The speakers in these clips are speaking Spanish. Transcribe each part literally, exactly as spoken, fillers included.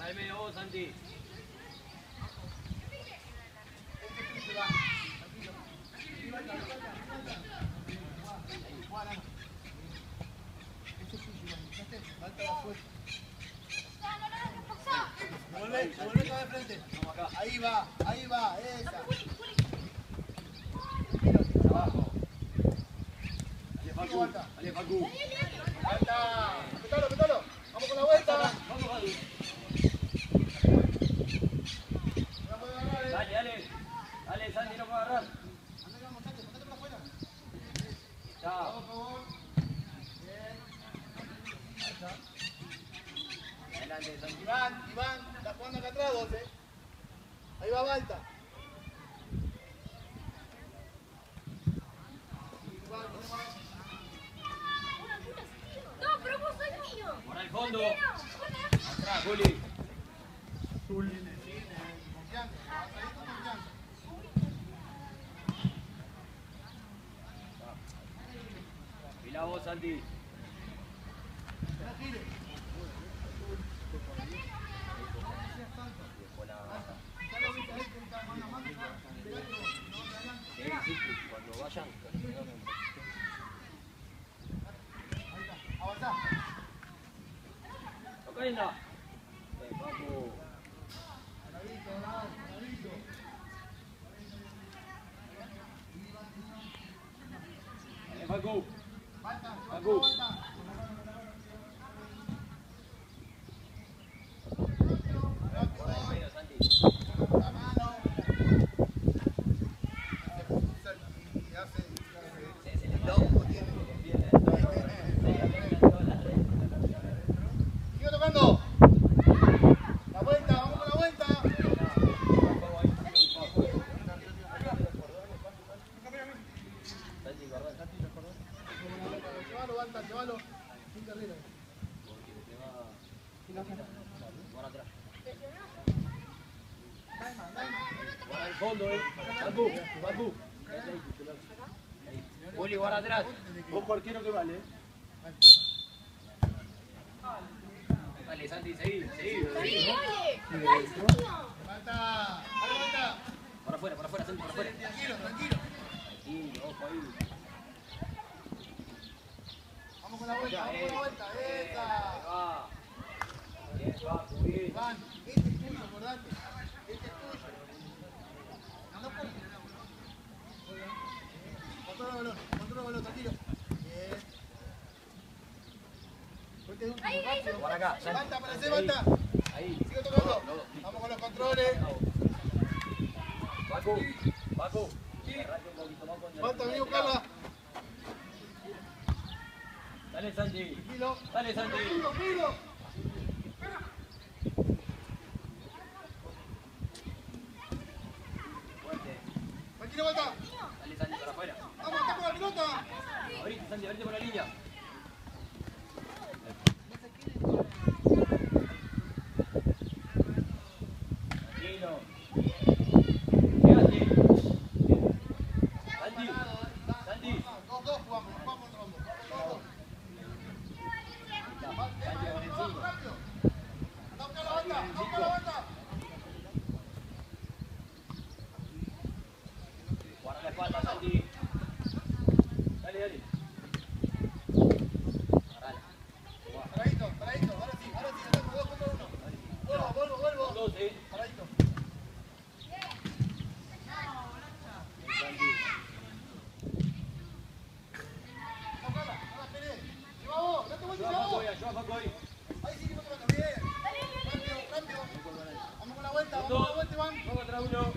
al medio vos, Santi. Volvé, volvé acá de frente. Ahí va, ahí va, esa. Abajo. Dale, Facu. Dale, Facu. Falta. Apretalo, apretalo. Vamos con la vuelta. Vamos, Facu. Dale, dale. Dale, Santi, no puedo agarrar. Chao. Adelante, Santi. Iván, Iván, está jugando acá atrás vos, eh. Ahí va Balta. No, pero vos sos mío. Por al fondo. Atrás, Juli. Confianza, vas a ir con confianza. Mira vos, Santi. Gire. Sí, sí, cuando vayan. Avanzá. Acá anda. Eh, Facu. Paradito, bravo, paradito. Dale, Facu. Balta, Facu. Balta. Por el medio, Santi. La mano. Y hace. Sí, se le Loco tiene. Sigue tocando. La vuelta, vamos con la vuelta. Llévalo, Balta, llévalo. Sin carrera. Guarda el fondo, eh. Facu, Facu. Juli, guarda atrás. Ojo arquero que vale, eh. Dale, Santi, seguí, seguí. Dale, seguí. dale. Balta, dale vuelta. Por afuera, por afuera, Santi, por afuera. Tranquilo, tranquilo. Tranquilo, ojo ahí. Vamos con la vuelta, vamos con la vuelta. Ahí Esa. va. Bien, Facu, bien. Iván, este es tuyo, acordate. Este es tuyo. No corres. Controla el balón, controla el balón, tranquilo. Bien. Fuerte de último, rápido. Por acá, Santi. Balta, para hacer Balta. Ahí. Sigue tocando. Vamos con los controles. Facu, Facu. Arranca un poquito más con el- Balta, vení a buscarla. Dale, Santi. Tranquilo. Dale, Santi. Tranquilo, tranquilo. Fuerte. Tranquilo, Balta. Dale, Santi, para afuera. Vamos, está con la pelota. Abrite, Santi, abrite por la línea. Tranquilo. Quédate. Santi. Santi. Dos, dos jugamos, no jugamos entre los dos. Dos, dos. Santi con el cinco. Rápido. Anda a buscar la Balta, anda a buscar la Balta. Guarda la espalda, Santi. Dale, dale. Agarrala. Paradito, paradito, ahora sí, ahora sí, estamos dos contra uno. Vuelvo, vuelvo, vuelvo. Dos, eh. Paradito. Santi. No, Carla, no la esperé. Lleva vos, date vuelta, Yo lleva a Facu vos. ahí, yo a Facu ahí. Ahí sí que vos te vas bien. Rápido, rápido. Vamos con la vuelta, vamos con la vuelta, Iván. Dos contra uno.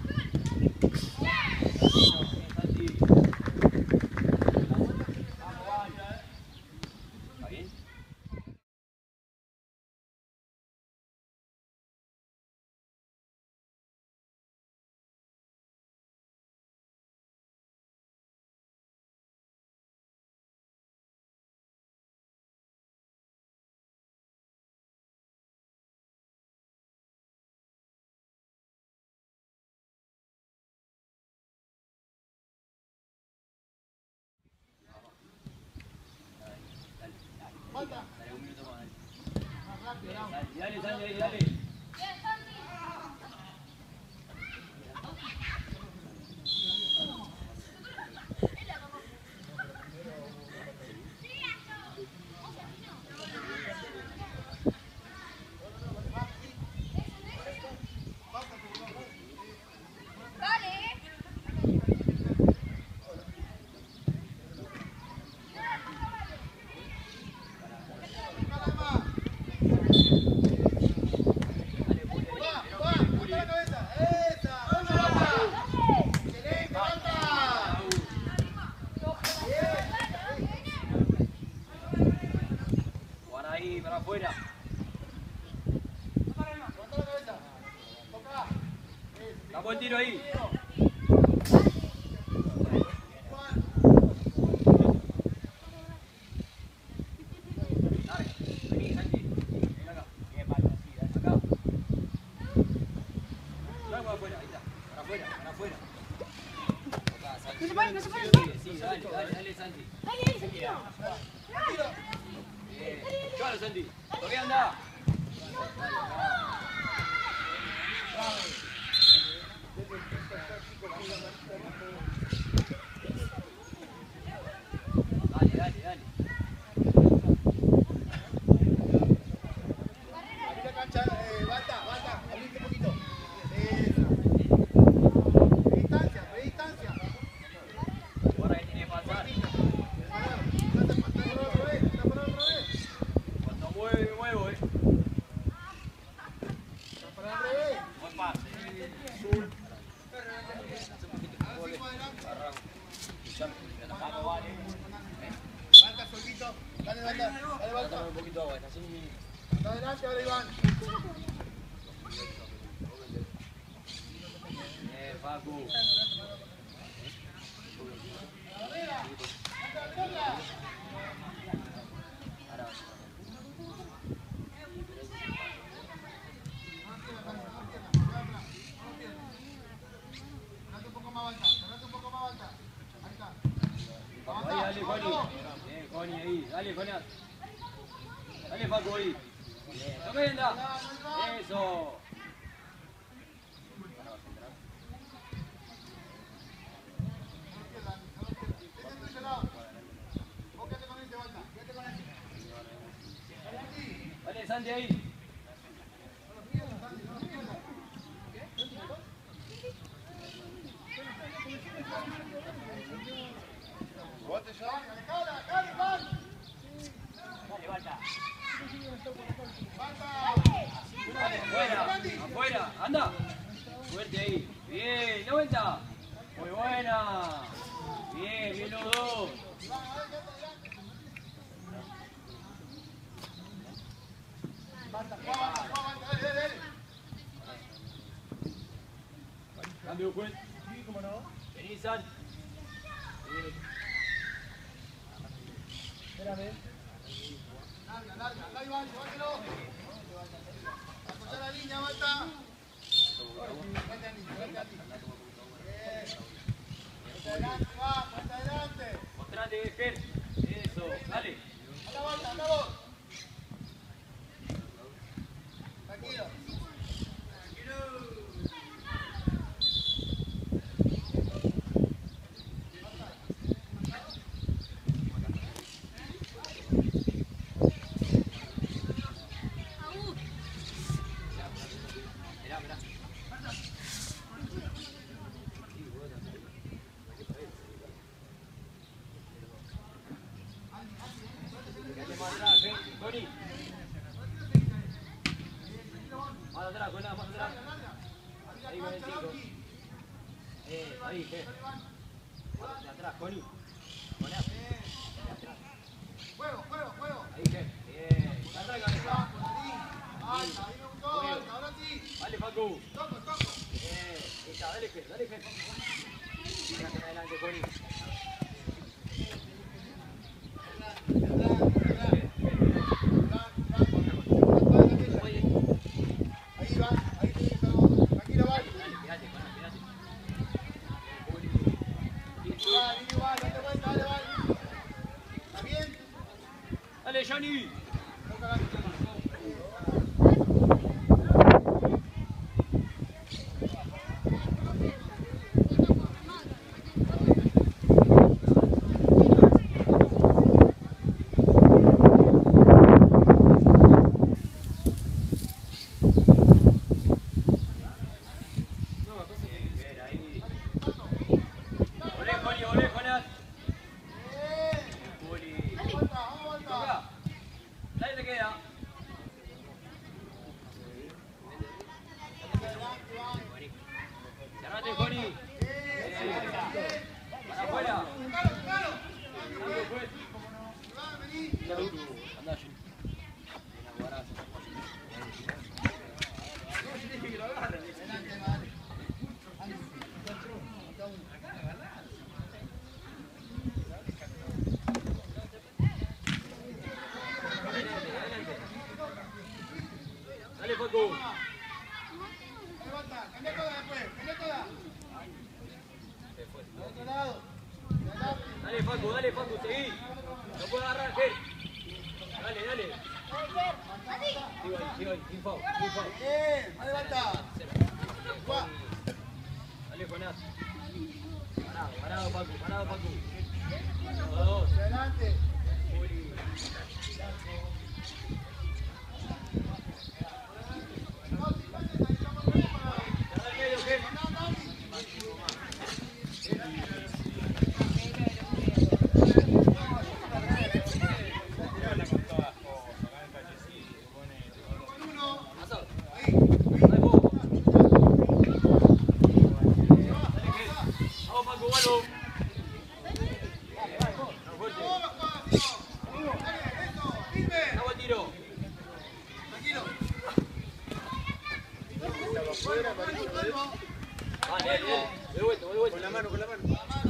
Santi. ¿Está bien? Falta. Dale un minuto más. Dale. Más Dale, Santi, ahí, dale. Ahí, para afuera. Damos el tiro ahí. Dale, vení, Santi. Ven acá. Bien, vale, así, dale. Acá. Dale para afuera, ahí está. Para afuera, para afuera. Acá, Santi. No se puede, no se puede, no se puede. Sí, dale, dale, dale, Santi. Dale, dale, Santi. Bien. Llévalo, Santi. Todavía anda. Dale, dale, dale. Aquí la cancha, eh, Balta, Balta, abrite un poquito. Eh, distancia, distancia. Ahora que tiene que pasar. Cuando mueve, me muevo, eh. Buen pase. Vamos, vale. Balta solito, dale, Balta, dale, Balta. Dame un poquito de agua, está haciendo un... Anda adelante, ahora Iván. Eh, Facu. Cerrate un poco más, Balta, cerrate un poco más, Balta. Ahí está. Ahí, dale, Connie. Bien, Connie, ahí. Dale, Connie. Dale, Facu, ahí. Bien, toca y anda. Eso. Dale, Santi, ahí. Bote ya, dale, cara, dale, Iván. Dale, Balta. Balta. Afuera, afuera, anda. Fuerte ahí. Bien, de vuelta. Muy buena. Bien, bien los dos. Cambio, Juan. Sí, cómo no. Vení, San. Espérame. Larga, larga, larga, Iván, llévatelo. Apoyá la línea, Balta. Vete a línea, vete a línea. Bien. Vuelta adelante, va, vuelta adelante. Mostrate, Ger. Eso, dale. Anda, Balta, anda vos. Tranquilo. Mirá, mirá. Quédate más atrás, eh. Connie. Más atrás, Connie, más atrás. Ahí con el cinco. Eh, ahí, eh. De atrás, Connie. Poné atrás. Juego, juego, juego. Ahí, eh. Bien. De atrás, cabeza. Balta, ahí me gustó, Balta, ahora sí. Dale, Facu. Toco, toco. Bien. Ahí está, dale, Ger, dale, Ger. Mira que adelante, Connie. Ahí va, ahí te digo, tranquilo, va. Dale, quédate, Connie, quédate. Va, Lili, va, date vuelta, dale, va. ¿Está bien? Dale, Johnny. Toca la Dale, Facu. Levanta, cambia toda después, cambia toda. Se fue. Al otro lado. Adelante. Dale, Facu, dale, Facu, seguí. No puedes agarrar, Ger. Dale, dale. Sigo ahí, sigo ahí, sin foul, sin foul. Bien, más levanta. Juá. Dale, Jonás. Parado, parado, Facu, parado, Facu. Uno, dos. Adelante. Juli. Cerra el medio, Ger. Pasado. Dale, vos. Dale, Ger. Vamos, Facu, vuelo. No, fuerte. Hago el tiro. Vale, dale, dale. De vuelta, de vuelta. Con la mano, con la mano.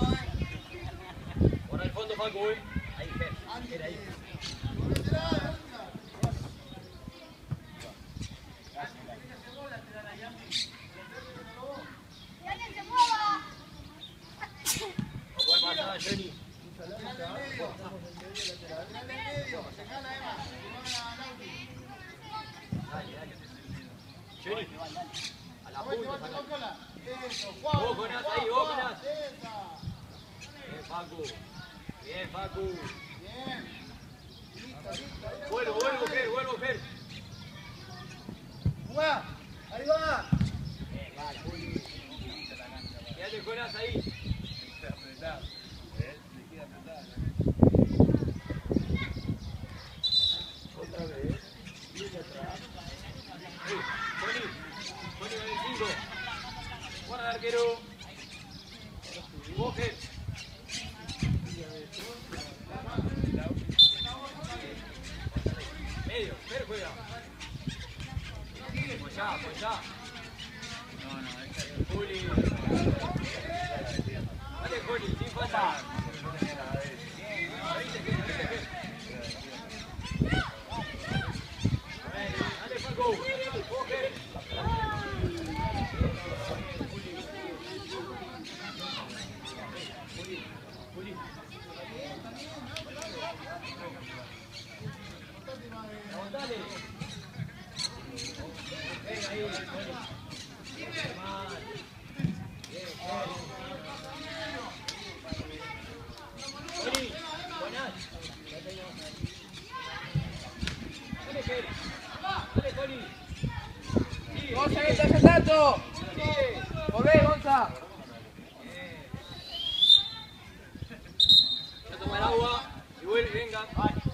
Por el fondo, Facu, eh. Ahí, Ger. Ger, ahí. ¡Que alguien se mueva! No puede pasar, Johnny. Dale, dale. Johnny. A la punta, saca. Vos, Jonás, ahí, vos, Jonás. Bien, Facu. Bien, Facu. Vuelvo, vuelvo, Ger, vuelvo, Ger. Jugá, ahí va. Quédate, Jonás, ahí. Otra vez. Ahí, Johnny. Johnny con el cinco. Guarda el arquero. Vos, Ger. Medio, Ger juega. Pues ya, pues ya. Juli. Dale, Juli, sin falta. Ahorita, Ger, ahorita, Ger. Dale, Facu. Vos, Ger. Juli, Juli. Aguantale. Venga ahí, Juli. Mal. Bien, Juli. Juli, Jonás. Dale, Ger. Dale, Juli. Sigue, ¡Gonza, que sigue. estás saltando! Sigue. ¡Volvé, Gonza! Ya toma el agua y vuelve, venga.